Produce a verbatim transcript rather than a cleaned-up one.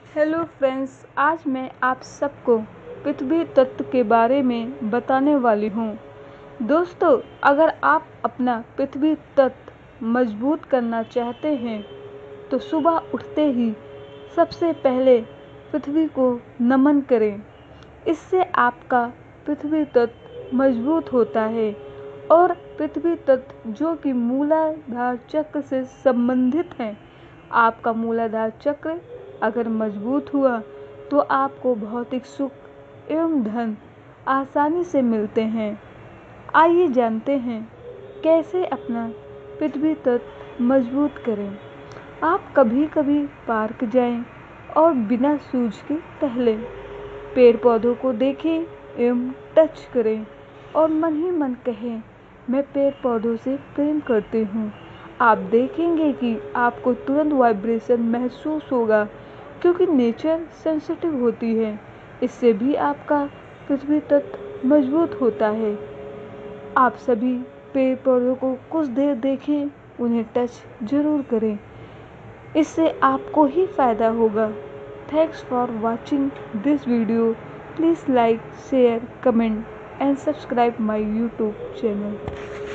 Hello friends, आज मैं आप सबको पृथ्वी तत्व के बारे में बताने वाली हूँ। दोस्तों, अगर आप अपना पृथ्वी तत्व मजबूत करना चाहते हैं तो सुबह उठते ही सबसे पहले पृथ्वी को नमन करें। इससे आपका पृथ्वी तत्व मजबूत होता है और पृथ्वी तत्व जो कि मूलाधार चक्र से संबंधित है। आपका मूलाधार चक्र अगर मजबूत हुआ तो आपको भौतिक सुख एवं धन आसानी से मिलते हैं। आइए जानते हैं कैसे अपना पृथ्वी तत्व मजबूत करें। आप कभी कभी पार्क जाएं और बिना शूज के टहलें, पेड़ पौधों को देखें एवं टच करें और मन ही मन कहें, मैं पेड़ पौधों से प्रेम करती हूँ। आप देखेंगे कि आपको तुरंत वाइब्रेशन महसूस होगा, क्योंकि नेचर सेंसिटिव होती है। इससे भी आपका पृथ्वी तत्व मजबूत होता है। आप सभी पेड़ पौधों को कुछ देर देखें, उन्हें टच जरूर करें, इससे आपको ही फायदा होगा। Thanks for watching this video. Please like, share, comment and subscribe my YouTube channel.